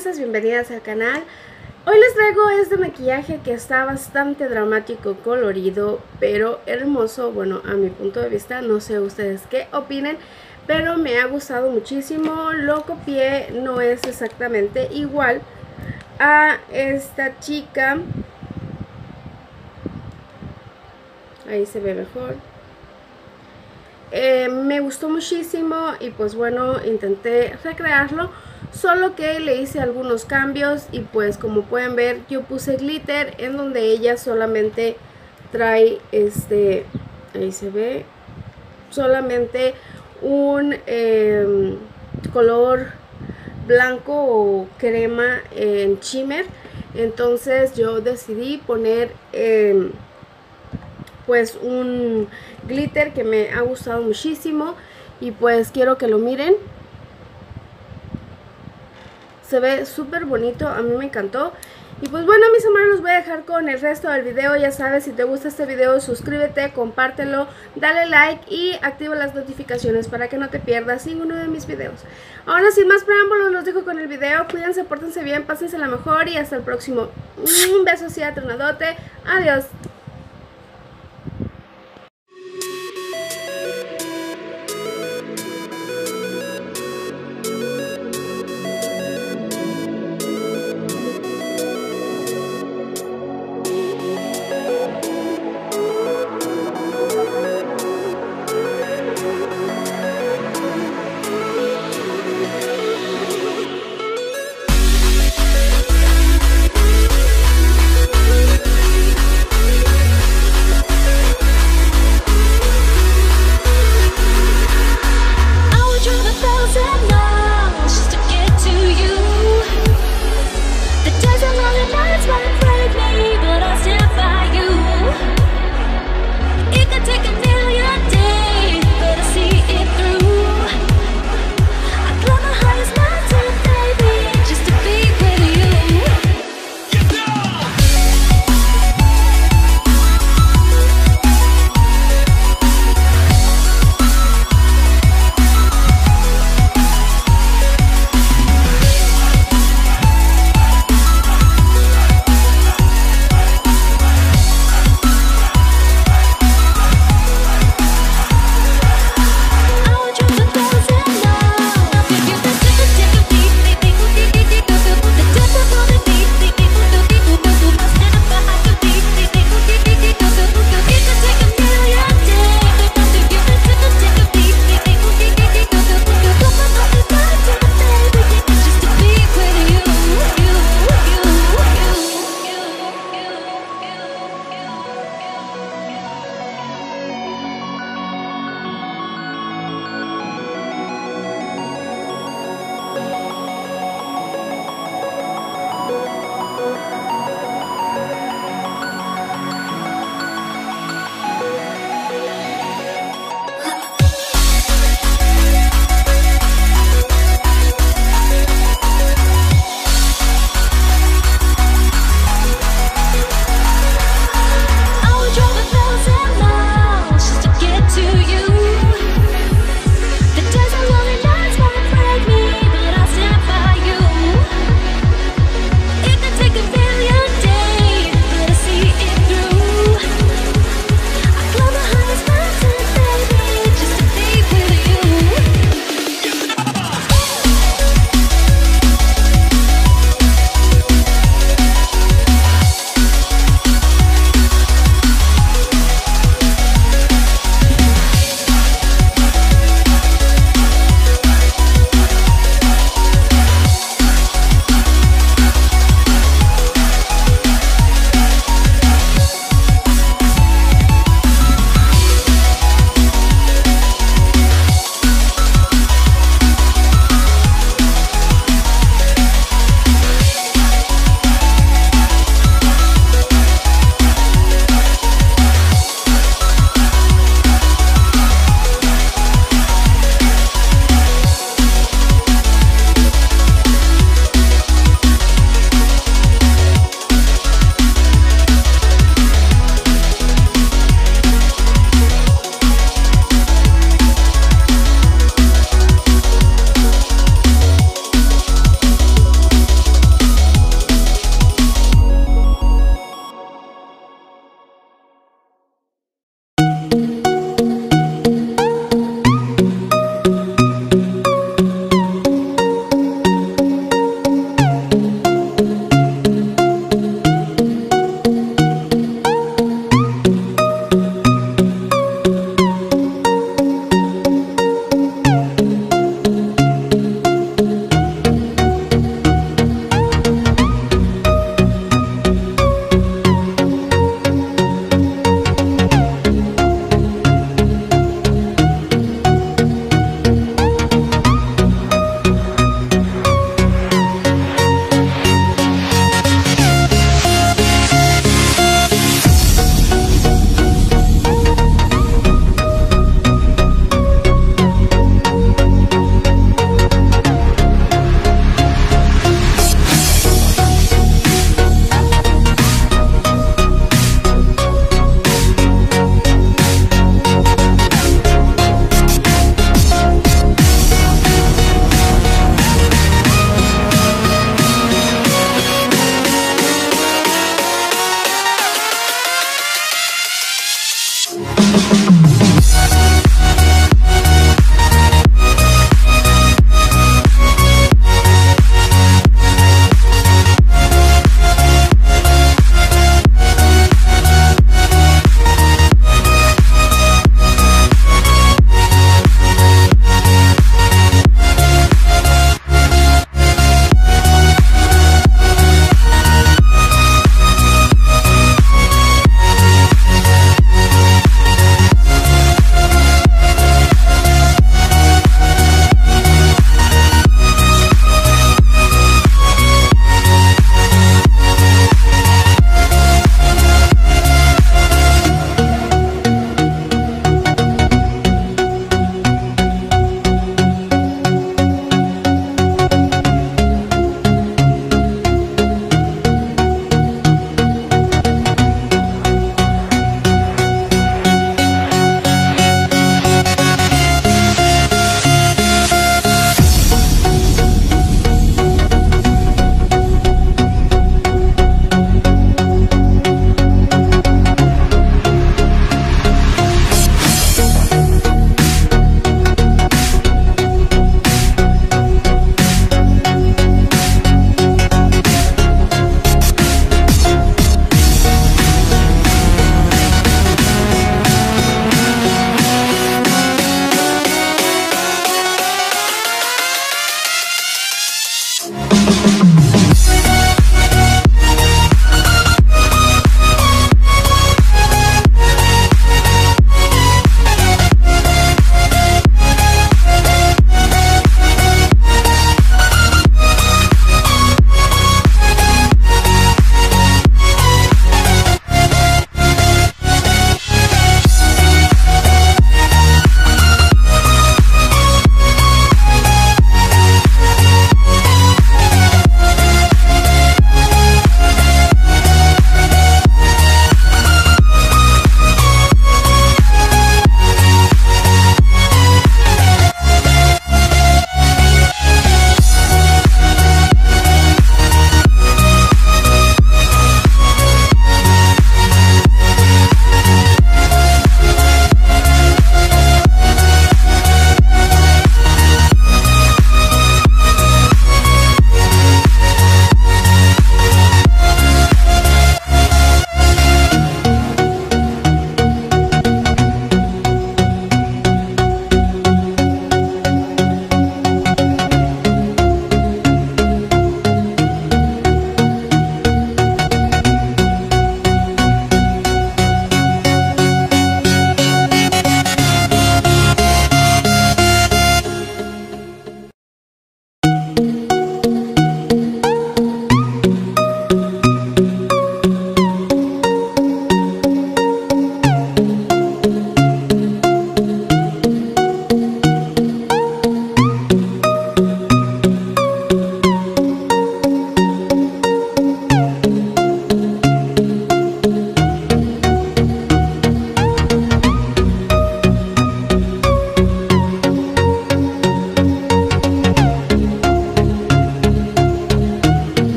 hermosas, bienvenidas al canal. Hoy les traigo este maquillaje que está bastante dramático, colorido, pero hermoso. Bueno, a mi punto de vista, no sé ustedes qué opinen, pero me ha gustado muchísimo. Lo copié, no es exactamente igual a esta chica. Ahí se ve mejor. Me gustó muchísimo y pues bueno, intenté recrearlo, solo que le hice algunos cambios y pues como pueden ver yo puse glitter en donde ella solamente trae ahí se ve, solamente un color blanco o crema en shimmer. Entonces yo decidí poner pues un glitter que me ha gustado muchísimo y pues quiero que lo miren. Se ve súper bonito, a mí me encantó. Y pues bueno, mis amores, los voy a dejar con el resto del video. Ya sabes, si te gusta este video, suscríbete, compártelo, dale like y activa las notificaciones para que no te pierdas ninguno de mis videos. Ahora sin más preámbulos, los dejo con el video. Cuídense, pórtense bien, pásense la mejor y hasta el próximo. Un beso así atronadote. Adiós.